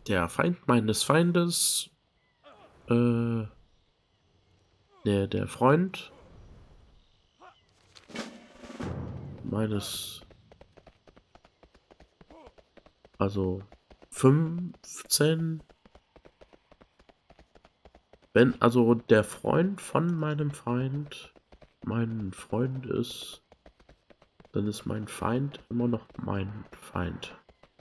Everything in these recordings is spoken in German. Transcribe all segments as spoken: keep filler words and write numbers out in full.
Der Feind meines Feindes, äh, der, der Freund meines, also fünfzehn, wenn, also der Freund von meinem Feind mein Freund ist, dann ist mein Feind immer noch mein Feind.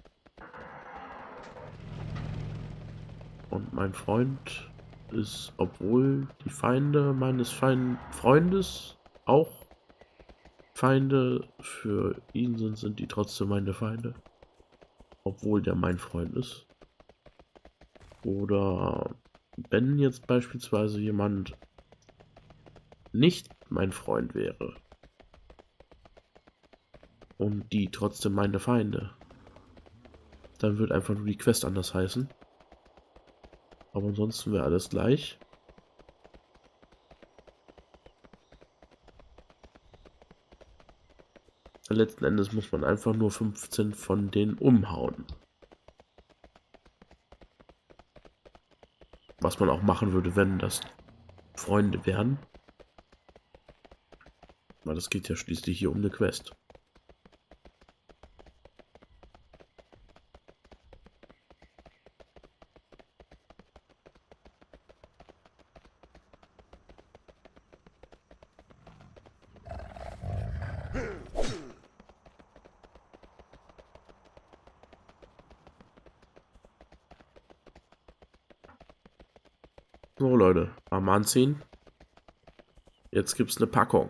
Und mein Freund ist, obwohl die Feinde meines Feind Freundes auch Feinde für ihn sind, sind die trotzdem meine Feinde. Obwohl der mein Freund ist. Oder wenn jetzt beispielsweise jemand nicht mein Freund wäre und die trotzdem meine Feinde, dann wird einfach nur die Quest anders heißen. Aber ansonsten wäre alles gleich. Letzten Endes muss man einfach nur fünfzehn von denen umhauen. Was man auch machen würde, wenn das Freunde wären. Weil es geht ja schließlich hier um eine Quest. So Leute, Arm anziehen. Jetzt gibt's eine Packung.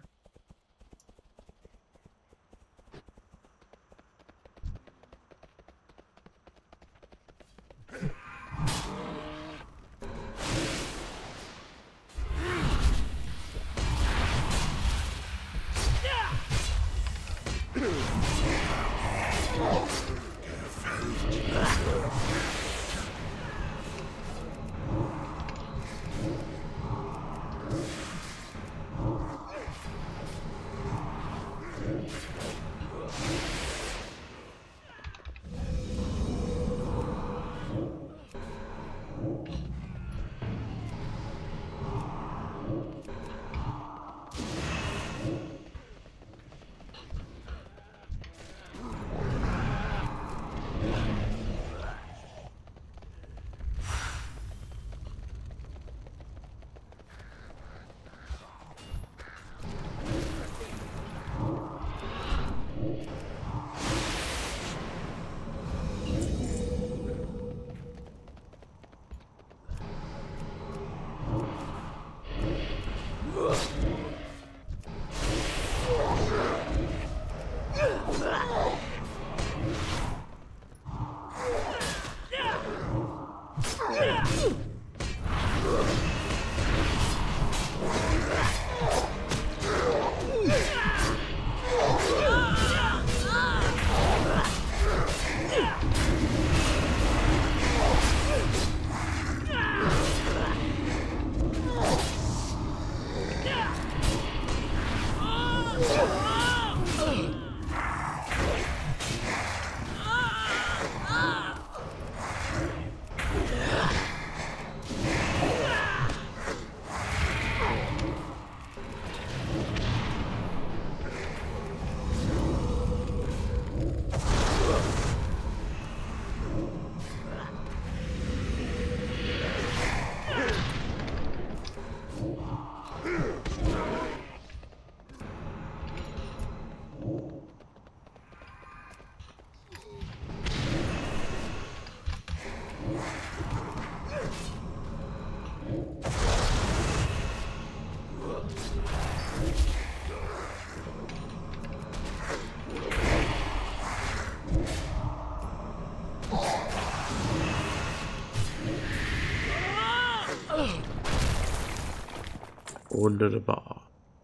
Wunderbar.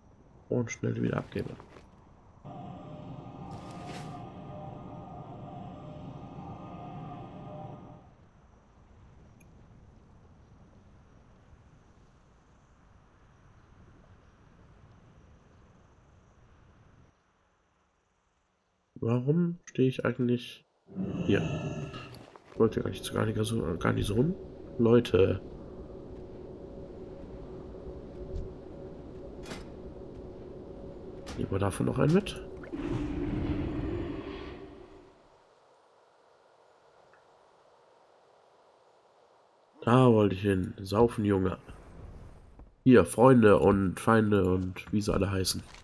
Und schnell wieder abgeben. Warum stehe ich eigentlich hier? wollte gar nicht, gar nicht so, gar nicht so rum. Leute. Nehmen wir davon noch einen mit? Da wollte ich hin. Saufen, Junge. Hier, Freunde und Feinde und wie sie alle heißen.